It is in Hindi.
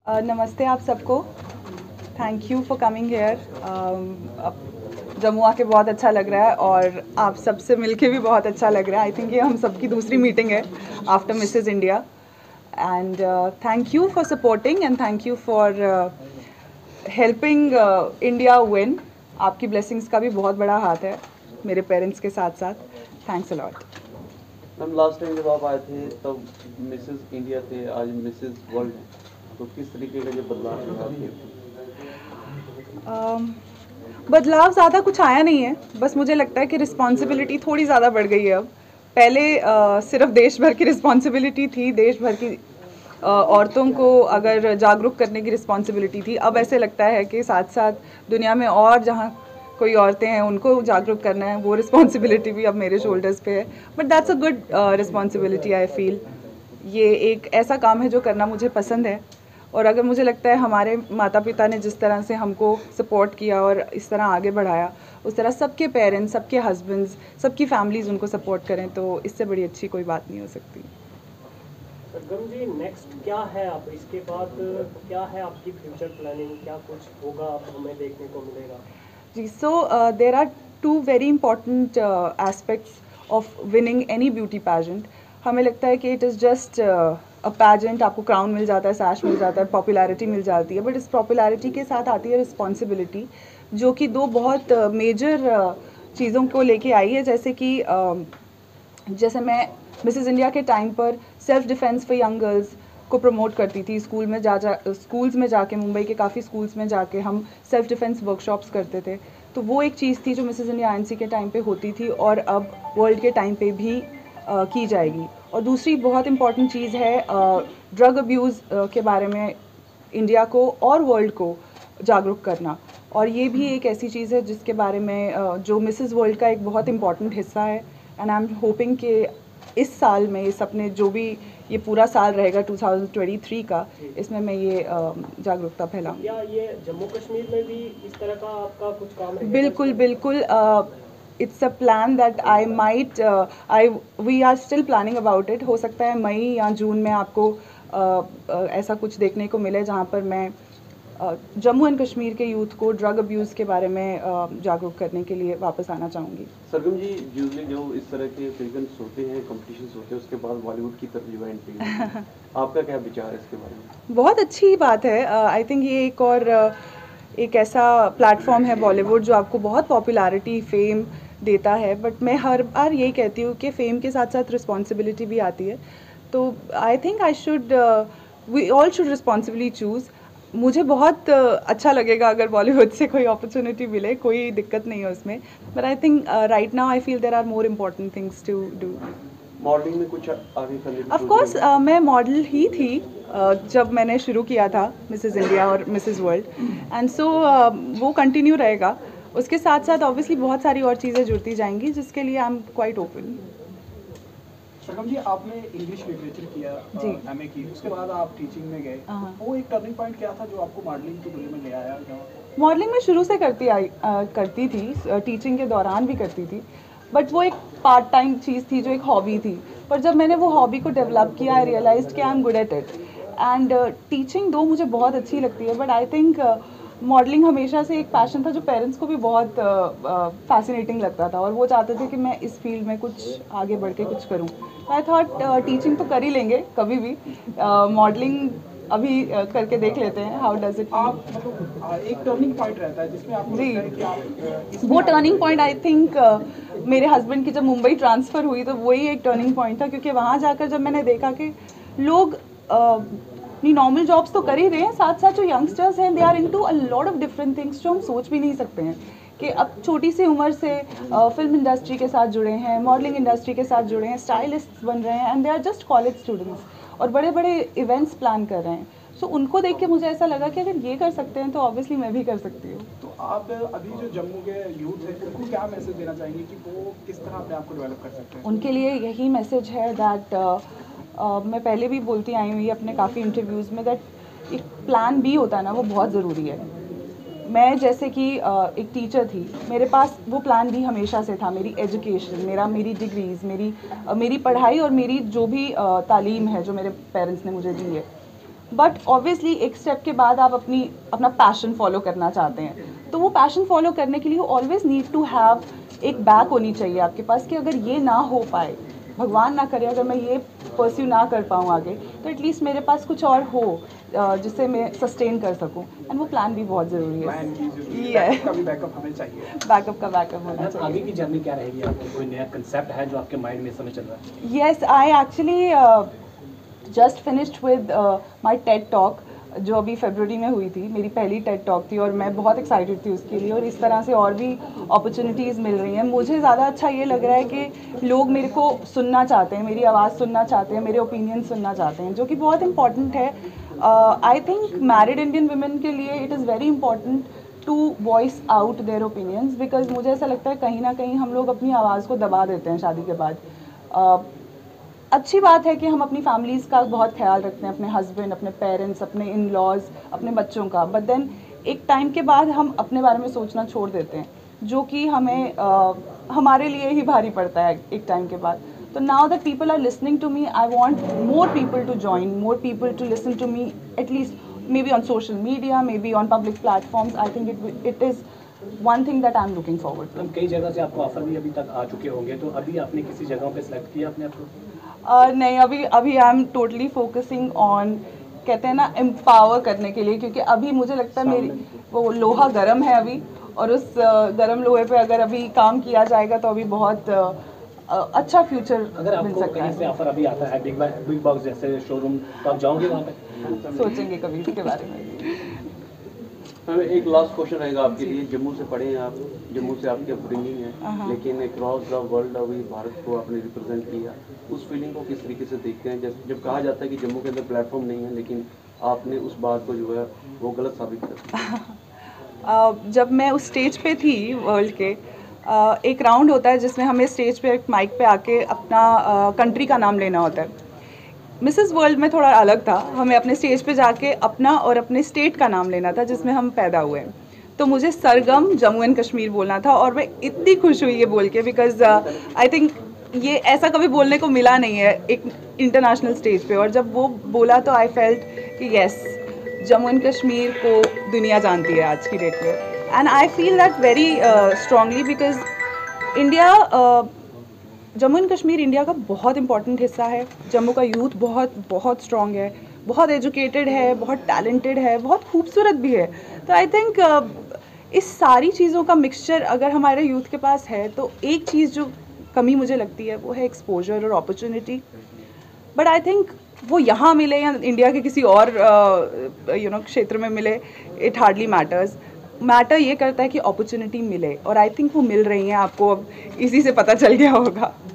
नमस्ते आप सबको। Thank you for coming here. Jammu आके बहुत अच्छा लग रहा है और आप सबसे मिलके भी बहुत अच्छा लग रहा है। आई थिंक ये हम सबकी दूसरी मीटिंग है after Mrs India. And thank you for supporting and thank you for helping India win. आपकी ब्लेसिंग्स का भी बहुत बड़ा हाथ है मेरे पेरेंट्स के साथ साथ। Thanks a lot. Ma'am last time जब आप आए थे तब मिसेस इंडिया थे, आज मिसेस वर्ल्ड है, तो किस तरीके का जो बदलाव है आपके? बदलाव ज़्यादा कुछ आया नहीं है, बस मुझे लगता है कि रिस्पॉन्सिबिलिटी थोड़ी ज़्यादा बढ़ गई है अब। पहले सिर्फ देश भर की रिस्पॉन्सिबिलिटी थी, देश भर की औरतों को अगर जागरूक करने की रिस्पॉन्सिबिलिटी थी। अब ऐसे लगता है कि साथ साथ दुनिया में और जहाँ कोई औरतें हैं उनको जागरूक करना है, वो रिस्पॉन्सिबिलिटी भी अब मेरे शोल्डर्स पे है। But that's a good responsibility I feel. ये एक ऐसा काम है जो करना मुझे पसंद है। और अगर मुझे लगता है हमारे माता पिता ने जिस तरह से हमको सपोर्ट किया और इस तरह आगे बढ़ाया, उस तरह सबके पेरेंट्स, सबके हस्बैंड्स, सबकी फैमिलीज़ उनको सपोर्ट करें, तो इससे बड़ी अच्छी कोई बात नहीं हो सकती। सरगम जी, नेक्स्ट क्या है? आप इसके बाद क्या है आपकी फ्यूचर प्लानिंग? क्या कुछ होगा हमें देखने को मिलेगा? जी, so there are two very important aspects of winning any beauty pageant. हमें लगता है कि it is just a pageant, आपको क्राउन मिल जाता है, सैश मिल जाता है, पॉपुलैरिटी मिल जाती है, बट इस पॉपुलैरिटी के साथ आती है रिस्पॉन्सिबिलिटी, जो कि दो बहुत मेजर चीज़ों को लेके आई है। जैसे मैं मिसेस इंडिया के टाइम पर self defence for young girls को प्रमोट करती थी। स्कूल्स में जाके, मुंबई के काफ़ी स्कूल्स में जाके हम सेल्फ डिफेंस वर्कशॉप्स करते थे। तो वो एक चीज़ थी जो मिसेस इंडिया आईएनसी के टाइम पे होती थी और अब वर्ल्ड के टाइम पे भी की जाएगी। और दूसरी बहुत इम्पॉर्टेंट चीज़ है ड्रग अब्यूज़ के बारे में इंडिया को और वर्ल्ड को जागरूक करना। और ये भी एक ऐसी चीज़ है जिसके बारे में जो मिसेस वर्ल्ड का एक बहुत इम्पॉर्टेंट हिस्सा है। एंड आई एम होपिंग कि इस साल में, इस अपने जो भी ये पूरा साल रहेगा 2023 का, इसमें मैं ये जागरूकता फैलाऊंगी। क्या ये जम्मू कश्मीर में भी इस तरह का आपका कुछ काम है? बिल्कुल बिल्कुल। It's a plan that I might I we are still planning about it. हो सकता है मई या जून में आपको ऐसा कुछ देखने को मिले जहाँ पर मैं जम्मू एंड कश्मीर के यूथ को ड्रग अब्यूज़ के बारे में जागरूक करने के लिए वापस आना चाहूँगी। सरगम जी, यूजली जो इस तरह के पेजेंट्स होते हैं, कॉम्पिटिशन्स होते हैं, उसके बाद बॉलीवुड की तरफ जो एंट्री है, आपका क्या विचार है इसके बारे में? बहुत अच्छी बात है। आई थिंक ये एक और एक ऐसा प्लेटफॉर्म है बॉलीवुड जो आपको बहुत पॉपुलैरिटी, फेम देता है। बट मैं हर बार यही कहती हूँ कि फेम के साथ साथ रिस्पॉन्सिबिलिटी भी आती है। तो I think we all should responsibly choose. मुझे बहुत अच्छा लगेगा अगर बॉलीवुड से कोई अपॉर्चुनिटी मिले, कोई दिक्कत नहीं है उसमें। But I think right now I feel there are more important things to do. Modelling में कुछ आगे करने की ऑफ कोर्स मैं मॉडल ही थी जब मैंने शुरू किया था मिसेस इंडिया और मिसेस वर्ल्ड, एंड सो वो कंटिन्यू रहेगा। उसके साथ साथ ऑब्वियसली बहुत सारी और चीज़ें जुड़ती जाएंगी जिसके लिए I am quite open. Sargam ji, आपने इंग्लिश लिटरेचर किया, एमए की, उसके बाद आप टीचिंग में गए। वो एक टर्निंग पॉइंट क्या था जो आपको मॉडलिंग की दुनिया में ले आया? मॉडलिंग में शुरू से करती थी, टीचिंग के दौरान भी करती थी, बट वो एक पार्ट टाइम चीज़ थी, जो एक हॉबी थी। पर जब मैंने वो हॉबी को डेवलप किया, आई रियलाइज्ड कि I am good at it. And teaching दो मुझे बहुत अच्छी लगती है, बट आई थिंक मॉडलिंग हमेशा से एक पैशन था जो पेरेंट्स को भी बहुत फैसिनेटिंग लगता था, और वो चाहते थे कि मैं इस फील्ड में कुछ आगे बढ़ के कुछ करूँ। आई थॉट टीचिंग तो कर ही लेंगे कभी भी, मॉडलिंग अभी करके देख लेते हैं हाउ डज इट। आप मतलब एक टर्निंग पॉइंट रहता है जिसमें आपको लगता है कि आप वो टर्निंग पॉइंट आई थिंक मेरे हस्बैंड की जब मुंबई ट्रांसफ़र हुई तो वही एक टर्निंग पॉइंट था, क्योंकि वहाँ जाकर जब मैंने देखा कि लोग अपनी नॉर्मल जॉब्स तो कर ही रहे हैं, साथ साथ जो यंगस्टर्स हैं they are into a lot of different things जो हम सोच भी नहीं सकते हैं, कि अब छोटी सी उम्र से फिल्म इंडस्ट्री के साथ जुड़े हैं, मॉडलिंग इंडस्ट्री के साथ जुड़े हैं, स्टाइलिस्ट बन रहे हैं, and they are just college students और बड़े बड़े इवेंट्स प्लान कर रहे हैं। सो उनको देख के मुझे ऐसा लगा कि अगर ये कर सकते हैं तो ऑब्वियसली मैं भी कर सकती हूँ। तो आप अभी जो जम्मू के यूथ है उनको क्या मैसेज देना चाहेंगे कि वो किस तरह अपने आप को डेवलप कर सकते हैं? उनके लिए यही मैसेज है दैट मैं पहले भी बोलती आई हुई अपने काफ़ी इंटरव्यूज़ में, दैट एक प्लान बी होता है ना, वो बहुत ज़रूरी है। मैं जैसे कि एक टीचर थी, मेरे पास वो प्लान भी हमेशा से था। मेरी एजुकेशन, मेरी डिग्रीज़, मेरी पढ़ाई और मेरी जो भी तालीम है जो मेरे पेरेंट्स ने मुझे दी है, बट ऑब्वियसली एक स्टेप के बाद आप अपना पैशन फॉलो करना चाहते हैं, तो वो पैशन फॉलो करने के लिए you always need to have एक बैक होनी चाहिए आपके पास कि अगर ये ना हो पाए, भगवान ना करे अगर मैं ये परस्यू ना कर पाऊँ आगे, तो एटलीस्ट मेरे पास कुछ और हो जिससे मैं सस्टेन कर सकूँ। एंड वो प्लान भी बहुत ज़रूरी है। बैकअप हमें चाहिए। बैकअप का बैकअप होना चाहिए। आगे की जर्नी क्या रहेगी आपकी? कोई नया कंसेप्ट है जो आपके माइंड में इस समय चल रहा है? Yes, I actually just finished with my TED talk जो अभी फरवरी में हुई थी। मेरी पहली टेड टॉक थी और मैं बहुत एक्साइटेड थी उसके लिए, और इस तरह से और भी अपॉर्चुनिटीज़ मिल रही हैं। मुझे ज़्यादा अच्छा ये लग रहा है कि लोग मेरे को सुनना चाहते हैं, मेरी आवाज़ सुनना चाहते हैं, मेरे ओपिनियन सुनना चाहते हैं, जो कि बहुत इंपॉर्टेंट है। I think married Indian women के लिए it is very important to voice out their opinions, because मुझे ऐसा लगता है कहीं ना कहीं हम लोग अपनी आवाज़ को दबा देते हैं शादी के बाद। अच्छी बात है कि हम अपनी फैमिलीज़ का बहुत ख्याल रखते हैं, अपने हस्बैंड, अपने पेरेंट्स, अपने इन लॉज, अपने बच्चों का, बट देन एक टाइम के बाद हम अपने बारे में सोचना छोड़ देते हैं, जो कि हमें हमारे लिए ही भारी पड़ता है एक टाइम के बाद। तो now that people are listening to me, I want more people to join, more people to listen to me, at least maybe on social media, maybe on public platforms. I think it is one thing that I am looking forward to. कई जगह से आपको ऑफर भी अभी तक आ चुके होंगे, तो अभी आपने किसी जगह पे सेलेक्ट किया अपने आप को? नहीं, अभी I am totally focusing on, कहते हैं ना, एम्पावर करने के लिए, क्योंकि अभी मुझे लगता है मेरी वो लोहा गर्म है अभी, और उस गर्म लोहे पे अगर अभी काम किया जाएगा तो अभी बहुत अच्छा फ्यूचर अगर मिल आपको सकता कहीं से है। ऑफर अभी आता है बिग बॉक्स जैसे शोरूम, तो आप जाओगे वहाँ पे? सोचेंगे कभी इसके बारे में। एक लास्ट क्वेश्चन रहेगा आपके लिए। जम्मू से पढ़े हैं आप, जम्मू से आपकी अपब्रिंगिंग है, लेकिन अक्रॉस द वर्ल्ड अभी भारत को आपने रिप्रेजेंट किया, उस फीलिंग को किस तरीके से देखते हैं? जब कहा जाता है कि जम्मू के अंदर प्लेटफॉर्म नहीं है, लेकिन आपने उस बात को जो है वो गलत साबित कर दिया। जब मैं उस स्टेज पे थी वर्ल्ड के, एक राउंड होता है जिसमें हमें स्टेज पे एक माइक पे आके अपना कंट्री का नाम लेना होता है। मिसेस वर्ल्ड में थोड़ा अलग था, हमें अपने स्टेज पे जाके अपना और अपने स्टेट का नाम लेना था जिसमें हम पैदा हुए हैं। तो मुझे सरगम जम्मू एंड कश्मीर बोलना था, और मैं इतनी खुश हुई ये बोल के, बिकॉज आई थिंक ये ऐसा कभी बोलने को मिला नहीं है एक इंटरनेशनल स्टेज पे। और जब वो बोला तो आई फेल्ट कि येस, जम्मू एंड कश्मीर को दुनिया जानती है आज की डेट में, and I feel that very strongly, because India, Jammu and Kashmir India का बहुत इंपॉर्टेंट हिस्सा है। जम्मू का यूथ बहुत स्ट्रॉन्ग है, बहुत एजुकेटेड है, बहुत टैलेंटेड है, बहुत खूबसूरत भी है। तो आई थिंक इस सारी चीज़ों का मिक्सचर अगर हमारे यूथ के पास है, तो एक चीज़ जो कमी मुझे लगती है वो है एक्सपोजर और अपॉर्चुनिटी। बट आई थिंक वो यहाँ मिले या इंडिया के किसी और क्षेत्र में मिले, इट हार्डली मैटर्स। मैटर ये करता है कि अपॉर्चुनिटी मिले, और आई थिंक वो मिल रही हैं, आपको अब इसी से पता चल गया होगा।